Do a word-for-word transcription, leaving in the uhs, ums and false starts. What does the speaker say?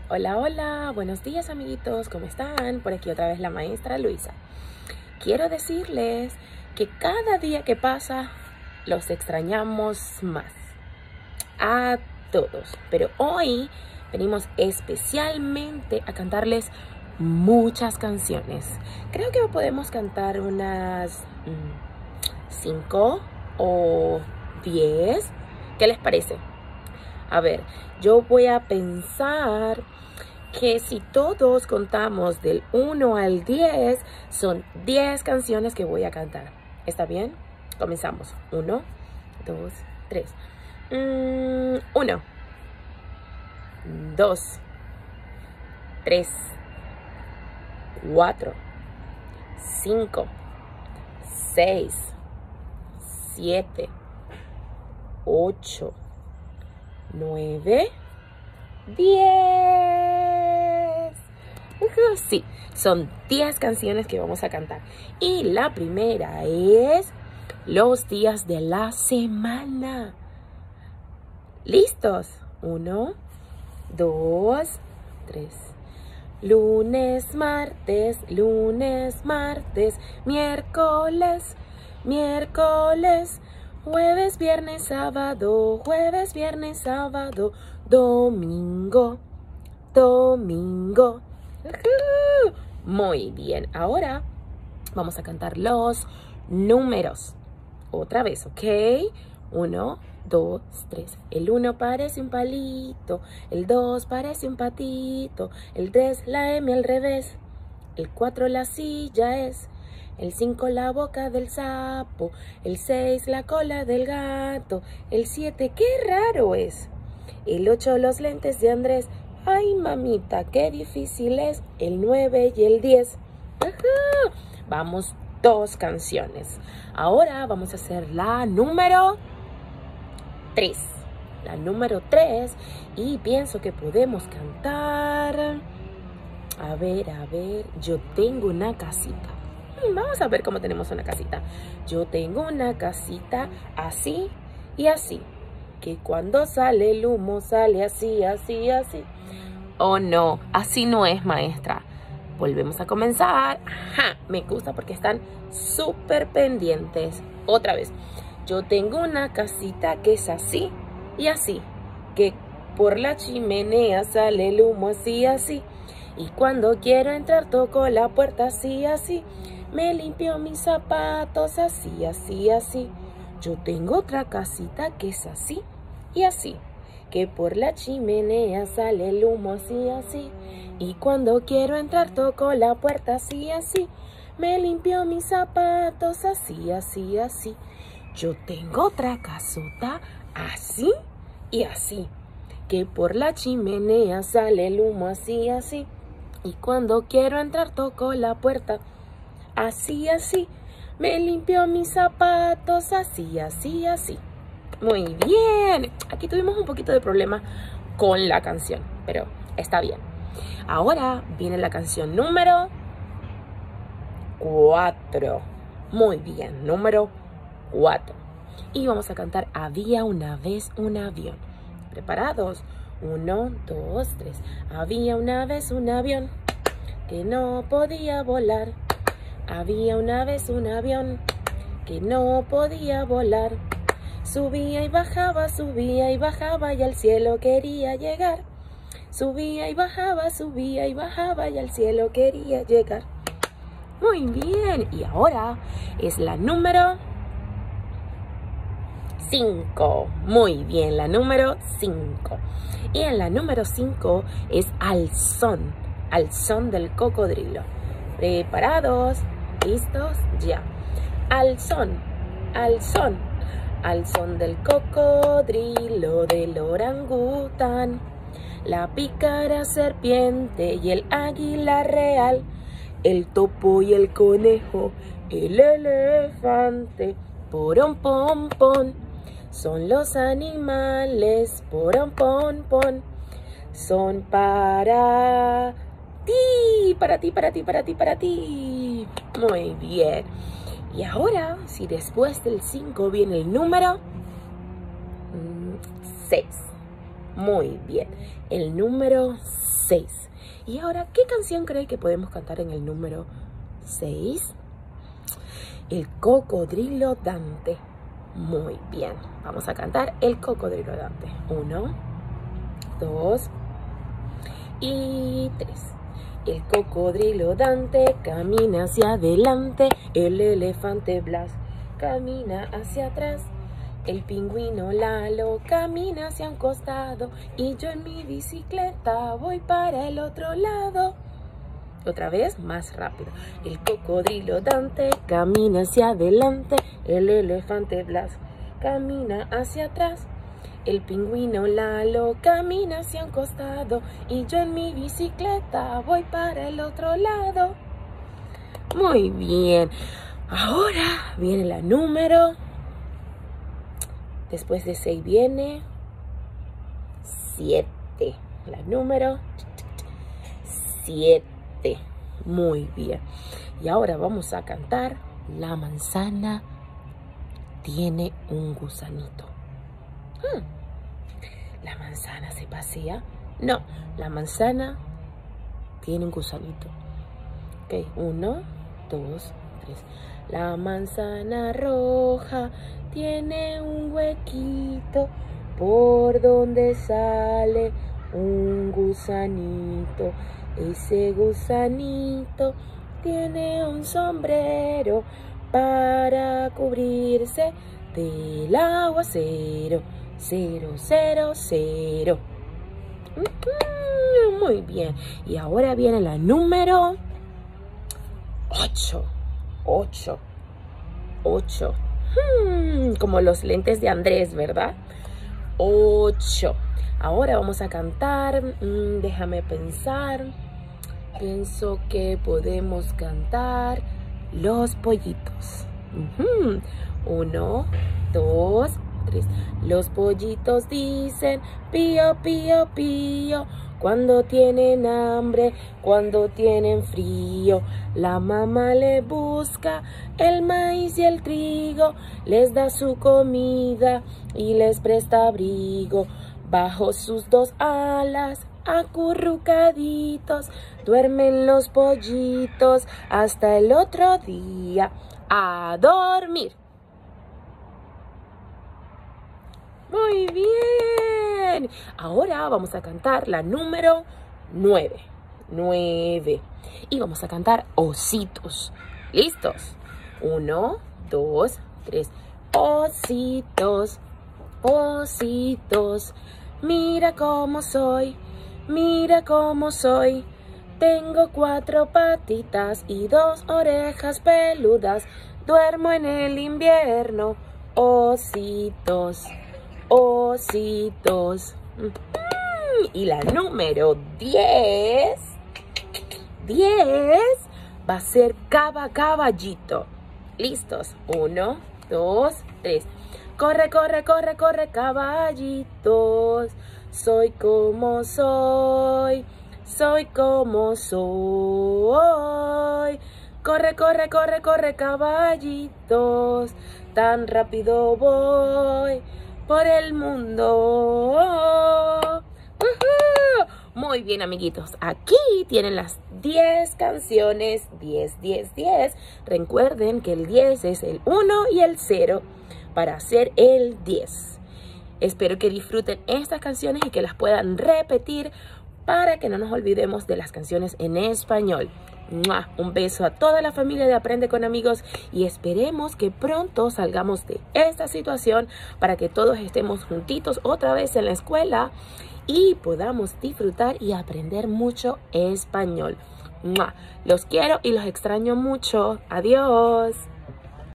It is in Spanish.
Hola, hola, buenos días amiguitos, ¿cómo están? Por aquí otra vez la maestra Luisa. Quiero decirles que cada día que pasa los extrañamos más a todos, pero hoy venimos especialmente a cantarles muchas canciones. Creo que podemos cantar unas cinco o diez. ¿Qué les parece? A ver, yo voy a pensar que si todos contamos del uno al diez, son diez canciones que voy a cantar. ¿Está bien? Comenzamos. uno, dos, tres. uno, dos, tres, cuatro, cinco, seis, siete, ocho, nueve, diez. Sí, son diez canciones que vamos a cantar. Y la primera es los días de la semana. ¿Listos? Uno, dos, tres. Lunes, martes, lunes, martes, miércoles, miércoles, jueves, viernes, sábado, jueves, viernes, sábado, domingo, domingo. Muy bien, ahora vamos a cantar los números. Otra vez, ¿ok? Uno, dos, tres. El uno parece un palito, el dos parece un patito, el tres la M al revés, el cuatro la silla es, el cinco la boca del sapo, el seis la cola del gato, el siete qué raro es, el ocho los lentes de Andrés, ay mamita qué difícil es, el nueve y el diez. Ajá. Vamos, dos canciones. Ahora vamos a hacer la número tres. La número tres. Y pienso que podemos cantar. A ver, a ver. Yo tengo una casita. Vamos a ver cómo tenemos una casita. Yo tengo una casita así y así. Que cuando sale el humo sale así, así, así. Oh no, así no es, maestra. Volvemos a comenzar. Ajá, me gusta porque están súper pendientes. Otra vez. Yo tengo una casita que es así y así. Que por la chimenea sale el humo así, así. Y cuando quiero entrar toco la puerta así, así. Me limpio mis zapatos así, así, así. Yo tengo otra casita que es así y así. Que por la chimenea sale el humo así, así. Y cuando quiero entrar toco la puerta así, así. Me limpio mis zapatos así, así, así. Yo tengo otra casota así y así. Que por la chimenea sale el humo así, así. Y cuando quiero entrar toco la puerta así, así. Me limpio mis zapatos así, así, así. Muy bien. Aquí tuvimos un poquito de problema con la canción, pero está bien. Ahora viene la canción número cuatro. Muy bien, número cuatro. Y vamos a cantar Había una vez un avión. ¿Preparados? Uno, dos, tres. Había una vez un avión que no podía volar. Había una vez un avión que no podía volar. Subía y bajaba, subía y bajaba y al cielo quería llegar. Subía y bajaba, subía y bajaba y al cielo quería llegar. Muy bien, y ahora es la número cinco. Muy bien, la número cinco. Y en la número cinco es Al son, al son del cocodrilo. ¿Preparados? ¿Listos? Ya. Al son, al son. Al son del cocodrilo, del orangután, la pícara serpiente y el águila real, el topo y el conejo, el elefante, porón, pon, pon, son los animales, porón, pon, pon, son para ti, para ti, para ti, para ti, para ti. Muy bien. Y ahora, si después del cinco viene el número seis. Muy bien. El número seis. Y ahora, ¿qué canción cree que podemos cantar en el número seis? El cocodrilo Dante. Muy bien. Vamos a cantar el cocodrilo Dante. Uno, dos y tres. El cocodrilo Dante camina hacia adelante. El elefante Blas camina hacia atrás. El pingüino Lalo camina hacia un costado. Y yo en mi bicicleta voy para el otro lado. Otra vez, más rápido. El cocodrilo Dante camina hacia adelante. El elefante Blas camina hacia atrás. El pingüino Lalo camina hacia un costado. Y yo en mi bicicleta voy para el otro lado. Muy bien. Ahora viene la número. Después de seis viene siete. La número siete. Muy bien. Y ahora vamos a cantar La manzana tiene un gusanito. Hmm. ¿La manzana se pasea? No, la manzana tiene un gusanito. Ok, uno, dos, tres. La manzana roja tiene un huequito por donde sale un gusanito. Ese gusanito tiene un sombrero para cubrirse del aguacero. Cero, cero, cero. Muy bien. Y ahora viene la número ocho. Ocho. Ocho. Hmm, como los lentes de Andrés, ¿verdad? Ocho. Ahora vamos a cantar. Hmm, déjame pensar. Pienso que podemos cantar Los pollitos. Uh-huh. Uno, dos, tres. Los pollitos dicen pío, pío, pío. Cuando tienen hambre, cuando tienen frío, la mamá le busca el maíz y el trigo, les da su comida y les presta abrigo. Bajo sus dos alas, acurrucaditos, duermen los pollitos hasta el otro día. ¡A dormir! Muy bien. Ahora vamos a cantar la número nueve. Nueve. Y vamos a cantar ositos. ¿Listos? Uno, dos, tres. Ositos, ositos. Mira cómo soy, mira cómo soy. Tengo cuatro patitas y dos orejas peludas. Duermo en el invierno. Ositos, ositos. Y la número diez. diez va a ser caba caballito. ¿Listos? Uno, dos, tres. Corre, corre, corre, corre, caballitos. Soy como soy. Soy como soy. Corre, corre, corre, corre, caballitos. Tan rápido voy por el mundo. ¡Uh-huh! Muy bien, amiguitos. Aquí tienen las diez canciones. diez, diez, diez. Recuerden que el diez es el uno y el cero para hacer el diez. Espero que disfruten estas canciones y que las puedan repetir para que no nos olvidemos de las canciones en español. ¡Mua! Un beso a toda la familia de Aprende con Amigos y esperemos que pronto salgamos de esta situación para que todos estemos juntitos otra vez en la escuela y podamos disfrutar y aprender mucho español. ¡Mua! Los quiero y los extraño mucho. Adiós.